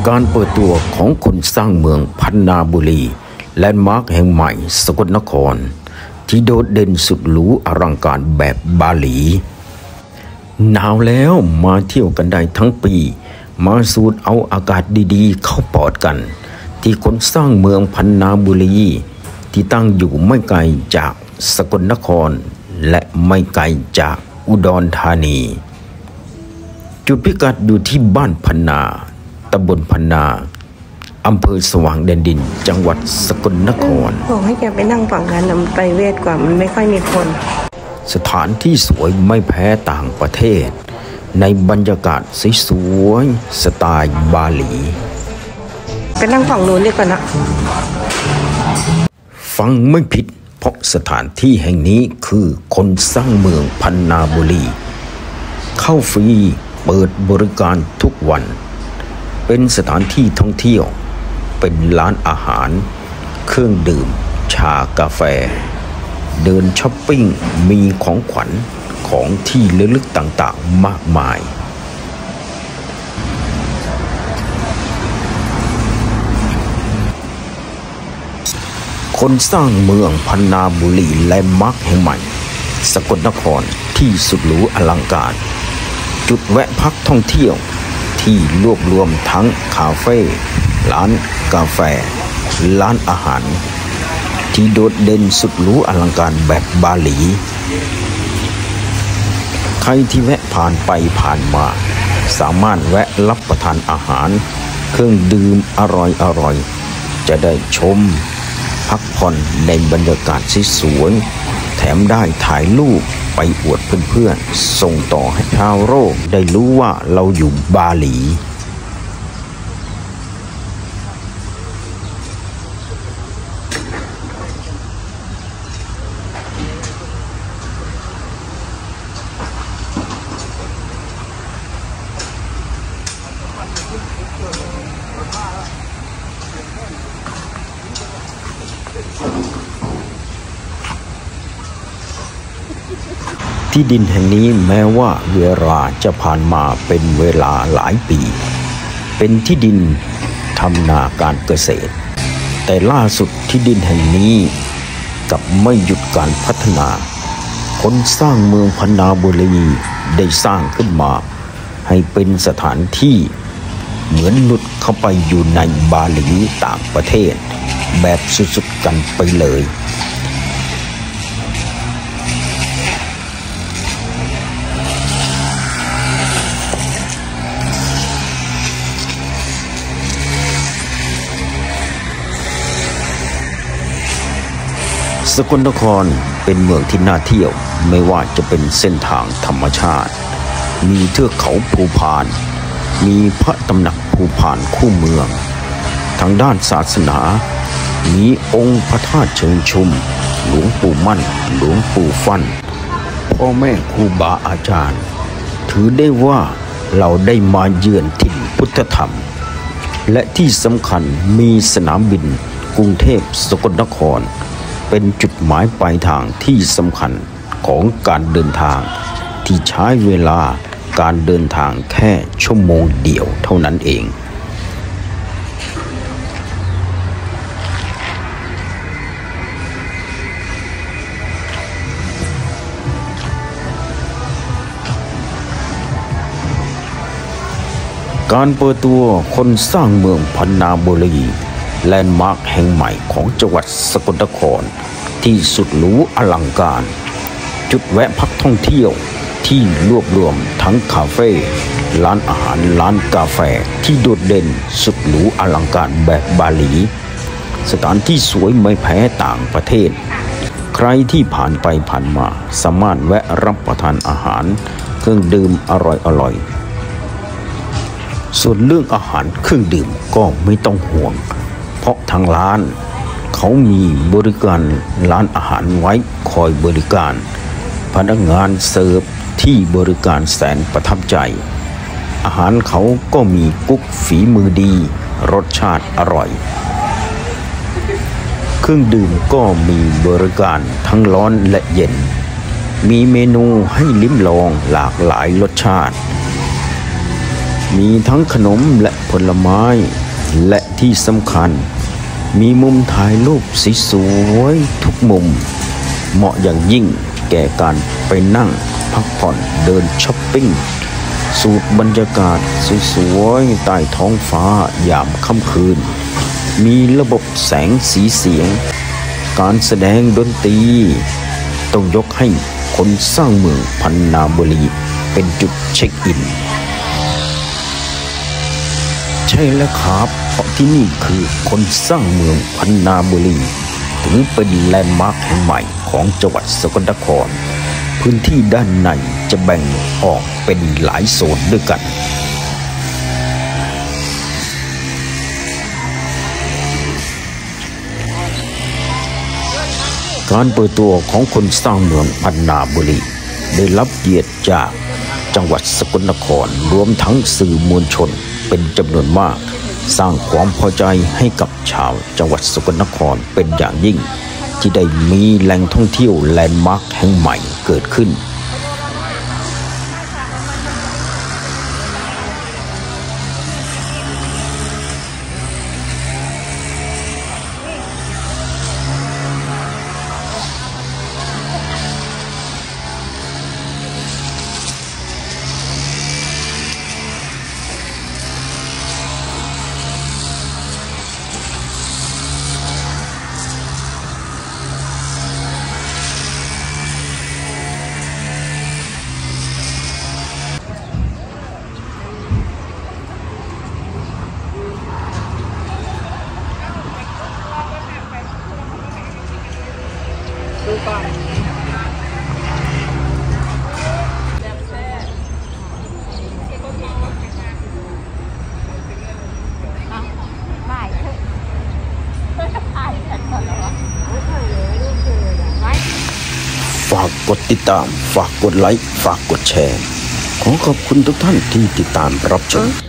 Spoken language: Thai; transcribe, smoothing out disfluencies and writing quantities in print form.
การเปิดตัวของคนสร้างเมืองพัฒนาบุรีแลนด์มาร์คแห่งใหม่สกลนครที่โดดเด่นสุดหรูอลังการแบบบาหลีหนาวแล้วมาเที่ยวกันได้ทั้งปีมาสูดเอาอากาศดีๆเข้าปอดกันที่คนสร้างเมืองพัฒนาบุรีที่ตั้งอยู่ไม่ไกลจากสกลนครและไม่ไกลจากอุดรธานีจุดพิกัดอยู่ที่บ้านพัฒนาตำบลพัฒนาอำเภอสว่างแดนดินจังหวัดสกลนครบอกให้แกไปนั่งฝั่งนั้นมันไปเวทกว่ามันไม่ค่อยมีคนสถานที่สวยไม่แพ้ต่างประเทศในบรรยากาศสวยๆสไตล์บาหลีไปนั่งฝั่งนู้นดีกว่านะฟังไม่ผิดเพราะสถานที่แห่งนี้คือคนสร้างเมืองพัฒนาบุรีเข้าฟรีเปิดบริการทุกวันเป็นสถานที่ท่องเที่ยวเป็นร้านอาหารเครื่องดื่มชากาแฟเดินช้อปปิ้งมีของขวัญของที่ระลึกต่างๆมากมายคนสร้างเมืองพัฒนาบุรีแลนด์มาร์คแห่งใหม่สกลนครที่สุดหรูอลังการจุดแวะพักท่องเที่ยวที่รวบรวมทั้งคาเฟ่ร้านกาแฟร้านอาหารที่โดดเด่นสุดหรูอลังการแบบบาหลีใครที่แวะผ่านไปผ่านมาสามารถแวะรับประทานอาหารเครื่องดื่มอร่อยๆจะได้ชมพักผ่อนในบรรยากาศสวยๆแถมได้ถ่ายรูปไปอวดเพื่อนๆส่งต่อให้ชาวโลกได้รู้ว่าเราอยู่บาหลีที่ดินแห่งนี้แม้ว่าเวลาจะผ่านมาเป็นเวลาหลายปีเป็นที่ดินทำนาการเกษตรแต่ล่าสุดที่ดินแห่งนี้กลับไม่หยุดการพัฒนาคนสร้างเมืองพัฒนาบุรีได้สร้างขึ้นมาให้เป็นสถานที่เหมือนหลุดเข้าไปอยู่ในบาหลีต่างประเทศแบบสุดๆกันไปเลยสกลนครเป็นเมืองที่น่าเที่ยวไม่ว่าจะเป็นเส้นทางธรรมชาติมีเทือกเขาภูพานมีพระตำหนักภูพานคู่เมืองทางด้านศาสนามีองค์พระธาตุเชิงชุมหลวงปู่มั่นหลวงปู่ฟั่นพ่อแม่ครูบาอาจารย์ถือได้ว่าเราได้มาเยือนถิ่นพุทธธรรมและที่สำคัญมีสนามบินกรุงเทพสกลนครเป็นจุดหมายปลายทางที่สำคัญของการเดินทางที่ใช้เวลาการเดินทางแค่ชั่วโมงเดียวเท่านั้นเองการเปิดตัวคนสร้างเมืองพัฒนาบุรีแลนด์มาร์คแห่งใหม่ของจังหวัดสกลนครที่สุดหรูอลังการจุดแวะพักท่องเที่ยวที่รวบรวมทั้งคาเฟ่ร้านอาหารร้านกาแฟที่โดดเด่นสุดหรูอลังการแบบบาหลีสถานที่สวยไม่แพ้ต่างประเทศใครที่ผ่านไปผ่านมาสามารถแวะรับประทานอาหารเครื่องดื่มอร่อยส่วนเรื่องอาหารเครื่องดื่มก็ไม่ต้องห่วงเพราะทางร้านเขามีบริการร้านอาหารไว้คอยบริการพนักงานเสิร์ฟที่บริการแสนประทับใจอาหารเขาก็มีกุ๊กฝีมือดีรสชาติอร่อยเครื่องดื่มก็มีบริการทั้งร้อนและเย็นมีเมนูให้ลิ้มลองหลากหลายรสชาติมีทั้งขนมและผลไม้และที่สำคัญมีมุมถ่ายรูปสวยๆทุกมุมเหมาะอย่างยิ่งแก่การไปนั่งพักผ่อนเดินช้อปปิ้งสูดบรรยากาศสวยๆใต้ท้องฟ้ายามค่ำคืนมีระบบแสงสีเสียงการแสดงดนตรีต้องยกให้คนสร้างเมืองพันนาบุรีเป็นจุดเช็คอินใช่แล้วครับเพราะที่นี่คือคนสร้างเมืองพันนาบุรีถือเป็นแลนด์มาร์คแห่งใหม่ของจังหวัดสกลนครพื้นที่ด้านในจะแบ่งออกเป็นหลายโซนด้วยกันการเปิดตัวของคนสร้างเมืองพันนาบุรีได้รับเกียรติจากจังหวัดสกลนครรวมทั้งสื่อมวลชนเป็นจำนวนมากสร้างความพอใจให้กับชาวจังหวัดสกลนครเป็นอย่างยิ่งที่ได้มีแหล่งท่องเที่ยวแลนด์มาร์คแห่งใหม่เกิดขึ้นฝากกดติดตามฝากกดไลค์ฝากกดแชร์ขอขอบคุณทุกท่านที่ติดตามรับชม